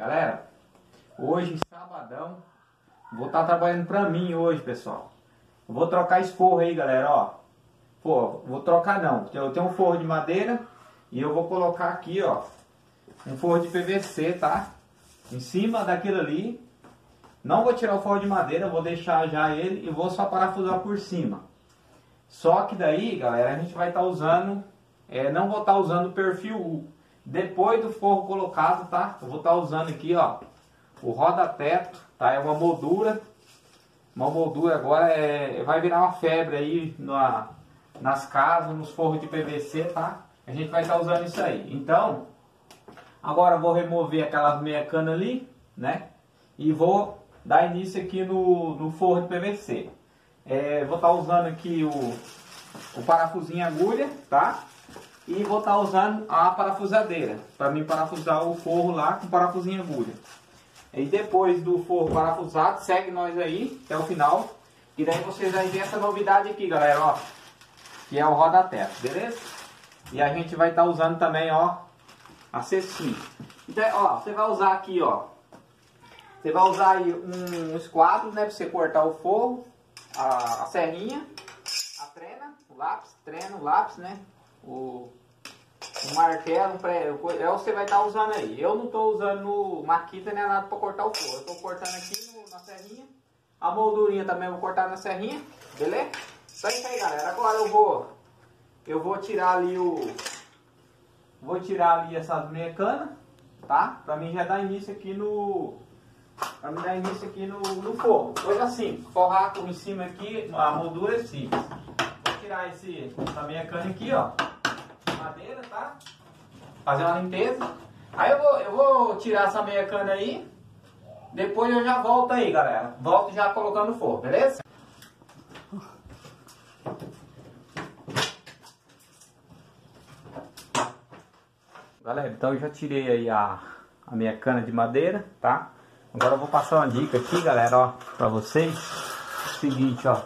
Galera, hoje, sabadão, vou estar trabalhando pra mim hoje, pessoal. Eu vou trocar esse forro aí, galera, ó. Pô, vou trocar não, eu tenho um forro de madeira e eu vou colocar aqui, ó, um forro de PVC, tá? Em cima daquilo ali. Não vou tirar o forro de madeira, vou deixar já ele e vou só parafusar por cima. Só que daí, galera, a gente vai estar usando, não vou estar usando o perfil U. Depois do forro colocado, tá? Eu vou estar usando aqui, ó, o roda-teto, tá? É uma moldura. Uma moldura agora vai virar uma febre aí nas casas, nos forros de PVC, tá? A gente vai estar usando isso aí. Então, agora eu vou remover aquelas meia cana ali, né? E vou dar início aqui no forro de PVC. Vou estar usando aqui o parafusinho agulha, tá? E vou estar usando a parafusadeira para mim parafusar o forro lá com parafusinho agulha. E depois do forro parafusado, segue nós aí até o final. E daí vocês vão ver essa novidade aqui, galera, ó. Que é o roda-teto, beleza? E a gente vai estar usando também, ó, a cestinha. Então, ó, você vai usar aqui, ó. Você vai usar aí um esquadro, né, para você cortar o forro, a serrinha, a trena, o lápis, né, o martelo, você vai estar usando aí. Eu não estou usando maquita nem nada para cortar o forro. Eu estou cortando aqui na serrinha. A moldurinha também eu vou cortar na serrinha, beleza? Então é isso aí, galera. Agora eu vou tirar ali essas meia cana, tá? Para mim já dar início aqui no forro. Coisa simples, forrar em cima aqui, a moldura é simples. Vou tirar essa meia cana aqui, ó, madeira, tá? Fazer uma limpeza. Aí eu vou tirar essa meia cana aí. Depois eu já volto aí, galera. Volto já colocando o forro, beleza? Galera, então eu já tirei aí a minha cana de madeira, tá? Agora eu vou passar uma dica aqui, galera, ó, pra vocês. Seguinte, ó.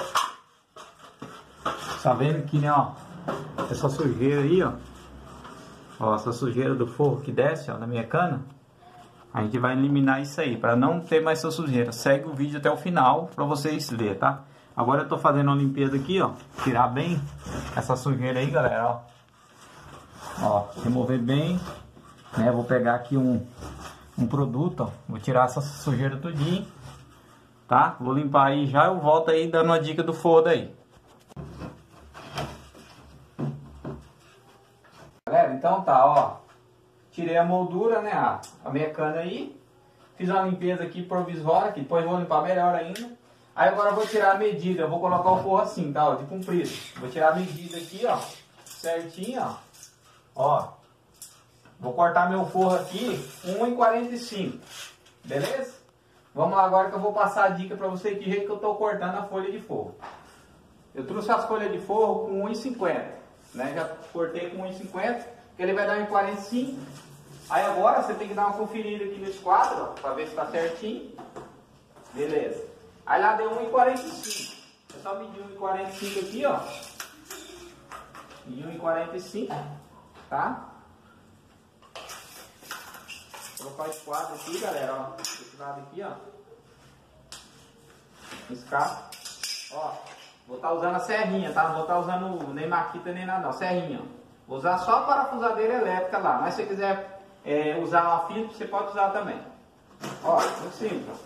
Tá vendo aqui, né, ó? Essa sujeira aí, ó. Ó, essa sujeira do forro que desce, ó, na minha cana. A gente vai eliminar isso aí, para não ter mais essa sujeira. Segue o vídeo até o final para vocês verem, tá? Agora eu tô fazendo uma limpeza aqui, ó. Tirar bem essa sujeira aí, galera, ó. Ó, remover bem, né? Vou pegar aqui um produto, ó. Vou tirar essa sujeira tudinho, tá? Vou limpar aí já, eu volto aí dando uma dica do forro daí. Galera, então tá, ó. Tirei a moldura, né, a minha cana aí. Fiz uma limpeza aqui provisória, que depois vou limpar melhor ainda. Aí agora eu vou tirar a medida, eu vou colocar o forro assim, tá, ó, de comprido. Vou tirar a medida aqui, ó, certinho, ó. Ó, vou cortar meu forro aqui 1,45, beleza? Vamos lá agora que eu vou passar a dica pra você que jeito que eu tô cortando a folha de forro. Eu trouxe as folhas de forro com 1,50, né, já cortei com 1,50, que ele vai dar 1,45. Aí agora você tem que dar uma conferida aqui no esquadro, ó, pra ver se tá certinho. Beleza. Aí lá deu 1,45. É só medir 1,45 aqui, ó. Medir 1,45, tá? Vou colocar o esquadro aqui, galera, ó. Esse lado aqui, ó. Escapa. Ó, vou estar usando a serrinha, tá? Não vou estar usando nem maquita nem nada, não. Serrinha, ó. Vou usar só a parafusadeira elétrica lá. Mas se você quiser usar uma fita, você pode usar também. Ó, muito simples.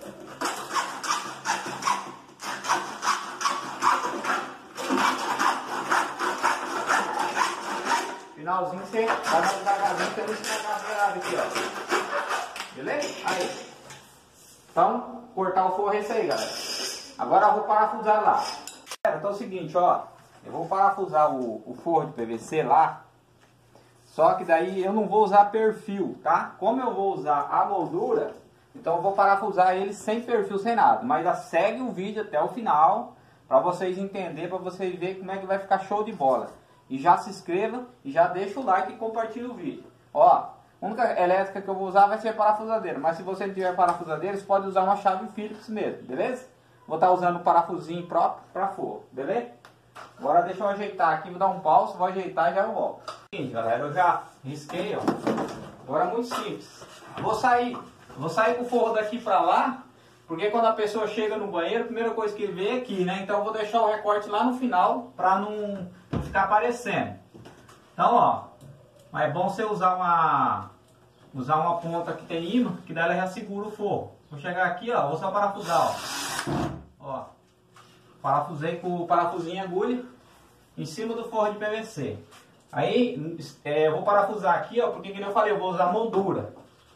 Finalzinho você vai dar devagarzinho pra não estragar aqui, ó. Beleza? Aí. Então, cortar o forro é isso aí, galera. Agora eu vou parafusar lá. Então é o seguinte, ó. Eu vou parafusar o forro de PVC lá. Só que daí eu não vou usar perfil, tá? Como eu vou usar a moldura, então eu vou parafusar ele sem perfil, sem nada. Mas já segue o vídeo até o final, para vocês entenderem, para vocês verem como é que vai ficar show de bola. E já se inscreva, e já deixa o like e compartilha o vídeo. Ó, a única elétrica que eu vou usar vai ser a parafusadeira. Mas se você não tiver parafusadeira, você pode usar uma chave Phillips mesmo, beleza? Vou estar usando o parafusinho próprio para forro, beleza? Agora deixa eu ajeitar aqui, vou dar um pause, vou ajeitar e já eu volto. Seguinte, galera, eu já risquei, ó. Agora é muito simples. Vou sair Vou sair com o forro daqui pra lá, porque quando a pessoa chega no banheiro, a primeira coisa que vê é aqui, né? Então eu vou deixar o recorte lá no final pra não ficar aparecendo. Então, ó, mas é bom você usar uma ponta que tem imã, que daí ela já segura o forro. Vou chegar aqui, ó, vou só parafusar, ó. Parafusei com o parafusinho e agulha em cima do forro de PVC. Aí, eu vou parafusar aqui, ó, porque como eu falei, eu vou usar moldura.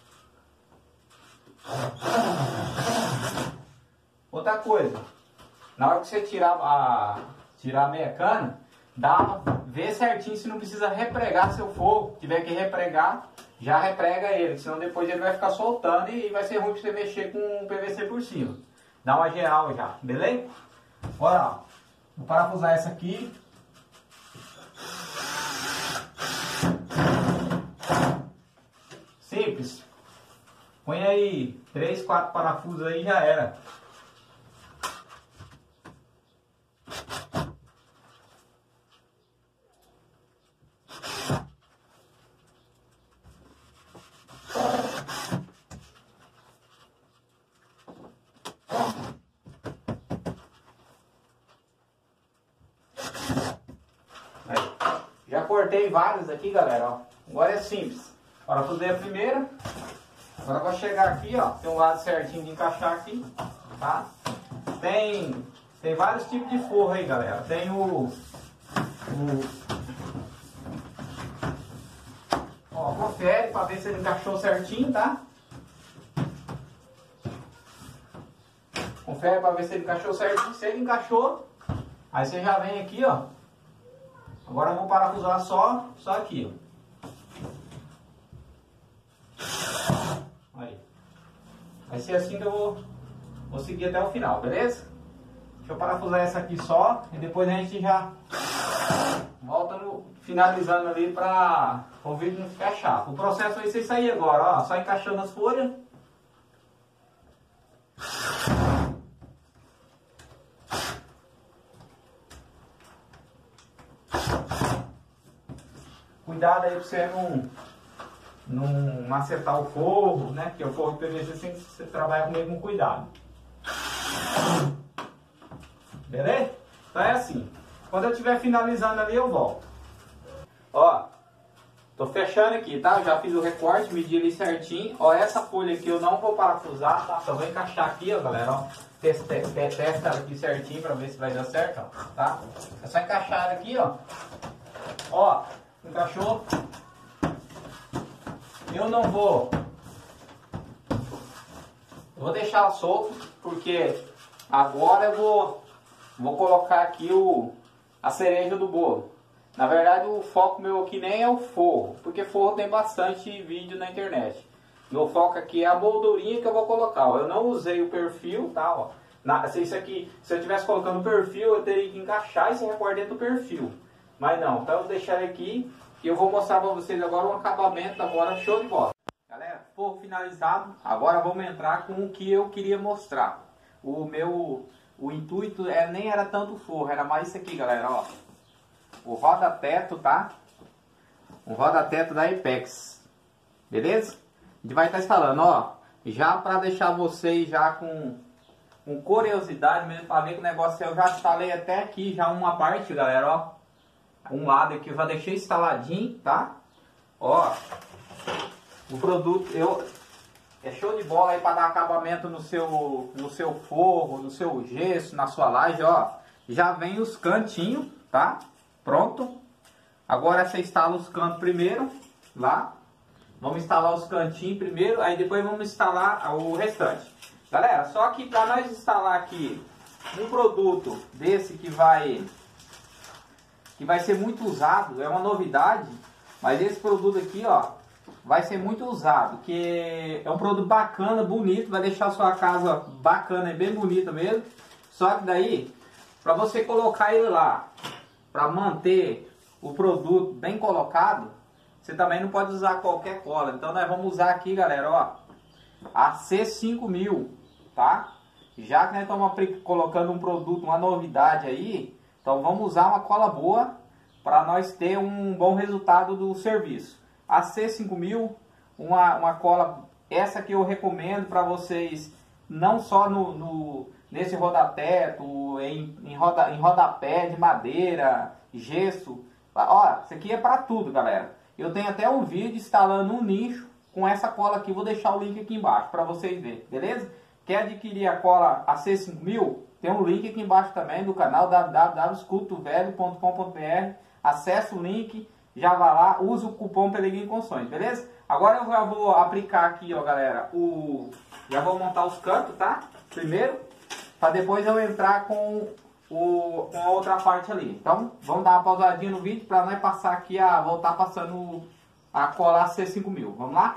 Outra coisa, na hora que você tirar a meia cana, vê certinho se não precisa repregar seu forro. Se tiver que repregar, já reprega ele, senão depois ele vai ficar soltando e vai ser ruim pra você mexer com o PVC por cima. Dá uma geral já, beleza? Olha lá, vou parafusar essa aqui. Simples. Põe aí 3, 4 parafusos aí, já era. Já cortei vários aqui, galera, ó. Agora é simples. Parafusei a primeira. Agora eu vou chegar aqui, ó. Tem um lado certinho de encaixar aqui, tá? Tem vários tipos de forro aí, galera. Tem ó, confere para ver se ele encaixou certinho, tá? Confere para ver se ele encaixou certinho. Se ele encaixou, aí você já vem aqui, ó. Agora eu vou parafusar só aqui, ó. Aí. Vai ser assim que eu vou seguir até o final, beleza? Deixa eu parafusar essa aqui só e depois a gente já volta finalizando ali para o vídeo não ficar chato. O processo vai ser isso aí agora, ó. Só encaixando as folhas. Cuidado aí pra você não acertar o forro, né? Porque o forro de PVC você trabalha com ele com cuidado. Beleza? Então é assim. Quando eu estiver finalizando ali, eu volto. Ó, tô fechando aqui, tá? Eu já fiz o recorte, medi ali certinho. Ó, essa folha aqui eu não vou parafusar, tá? Só vou encaixar aqui, ó, galera, ó. Testa ela aqui certinho pra ver se vai dar certo, ó, tá? É só encaixar ela aqui, ó. Ó, encaixou. Eu não vou deixar ela solto, porque agora eu vou colocar aqui a cereja do bolo. Na verdade, o foco meu aqui nem é o forro, porque forro tem bastante vídeo na internet. Meu foco aqui é a moldurinha que eu vou colocar, ó. Eu não usei o perfil, tá, ó. Isso aqui, se eu estivesse colocando o perfil, eu teria que encaixar esse recorte dentro do perfil. Mas não, então eu vou deixar ele aqui e eu vou mostrar para vocês agora o acabamento, agora show de bola. Galera, forro finalizado, agora vamos entrar com o que eu queria mostrar. O intuito nem era tanto forro, era mais isso aqui, galera, ó. O roda-teto, tá? O roda-teto da Apex. Beleza? A gente vai estar instalando, ó. Já para deixar vocês já com curiosidade mesmo, para ver que o negócio eu já instalei até aqui, já uma parte, galera, ó. Um lado aqui eu já deixei instaladinho, tá? Ó. O produto, é show de bola aí para dar acabamento no seu forro, no seu gesso, na sua laje, ó. Já vem os cantinhos, tá? Pronto. Agora você instala os cantos primeiro, lá. Vamos instalar os cantinhos primeiro, aí depois vamos instalar o restante. Galera, só que para nós instalar aqui um produto desse que vai ser muito usado, é uma novidade, mas esse produto aqui, ó, vai ser muito usado, que é um produto bacana, bonito, vai deixar a sua casa bacana e bem bonita mesmo. Só que daí, para você colocar ele lá, para manter o produto bem colocado, você também não pode usar qualquer cola. Então nós vamos usar aqui, galera, ó, a C5000, tá? Já que nós estamos colocando um produto, uma novidade aí, então vamos usar uma cola boa para nós ter um bom resultado do serviço. A C5000, uma cola essa que eu recomendo para vocês, não só nesse rodateto, em rodapé de madeira, gesso. Ó, isso aqui é para tudo, galera. Eu tenho até um vídeo instalando um nicho com essa cola aqui. Vou deixar o link aqui embaixo para vocês verem, beleza? Quer adquirir a cola AC5000? Tem um link aqui embaixo também do canal www.escutovelho.com.br. Acesse o link, já vai lá, usa o cupom Peregrino Construções, beleza? Agora eu já vou aplicar aqui, ó, galera, já vou montar os cantos, tá? Primeiro, para depois eu entrar com a outra parte ali. Então, vamos dar uma pausadinha no vídeo para nós passar aqui voltar passando a cola AC5000. Vamos lá?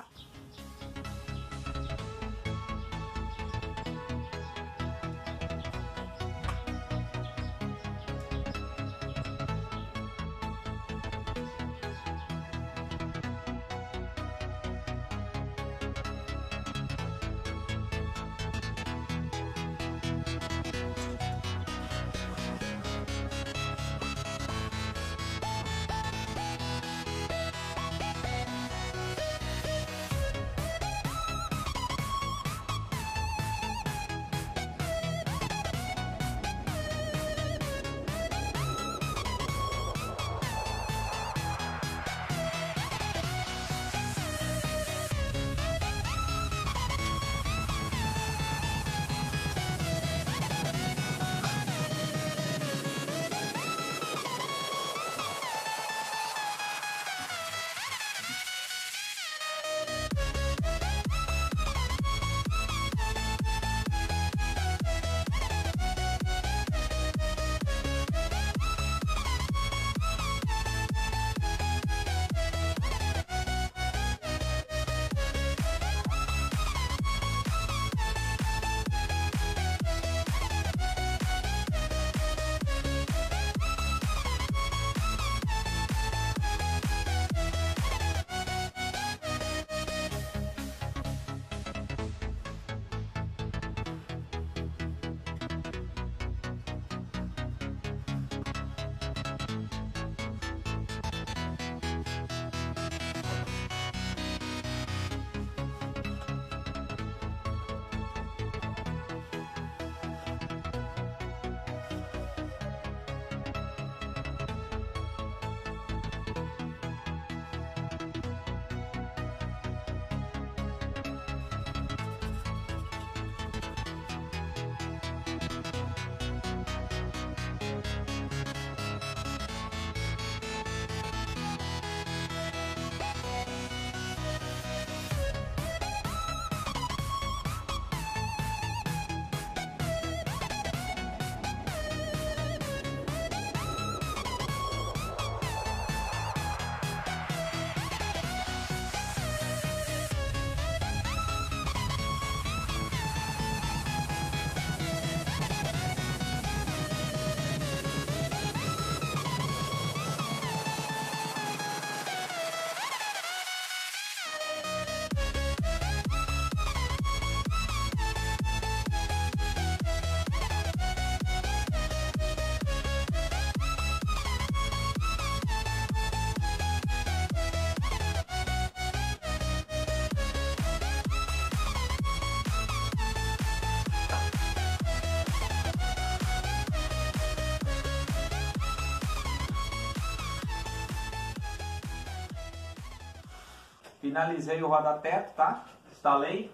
Finalizei o roda-teto, tá? Instalei.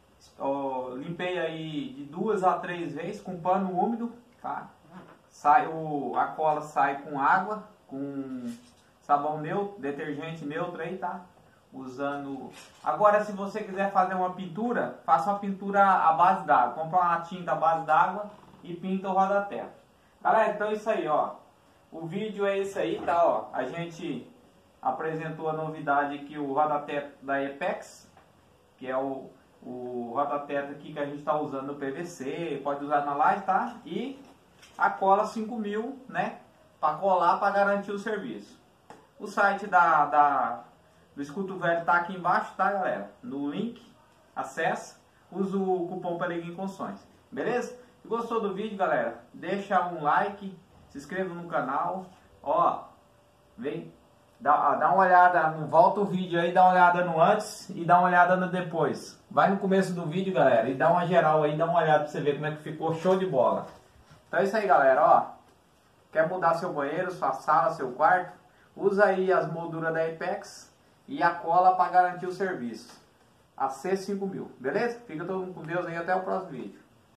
Limpei aí de 2 a 3 vezes com pano úmido, tá? A cola sai com água, com sabão neutro, detergente neutro aí, tá? Usando... Agora, se você quiser fazer uma pintura, faça uma pintura à base d'água. Compra uma tinta à base d'água e pinta o roda-teto. Galera, então é isso aí, ó. O vídeo é esse aí, tá? Ó, a gente apresentou a novidade aqui, o roda-teto da Apex, que é o roda-teto aqui que a gente está usando no PVC, pode usar na laje, tá? E a cola 5000, né? Para colar, para garantir o serviço. O site do Escuto Velho tá aqui embaixo, tá, galera? No link, acessa, usa o cupom Peregrino Construções, beleza? Se gostou do vídeo, galera, deixa um like, se inscreva no canal, ó, vem Dá uma olhada, volta o vídeo aí, dá uma olhada no antes e dá uma olhada no depois. Vai no começo do vídeo, galera, e dá uma geral aí, dá uma olhada pra você ver como é que ficou show de bola. Então é isso aí, galera, ó. Quer mudar seu banheiro, sua sala, seu quarto? Usa aí as molduras da Apex e a cola para garantir o serviço. A C5000, beleza? Fica todo mundo com Deus aí, até o próximo vídeo.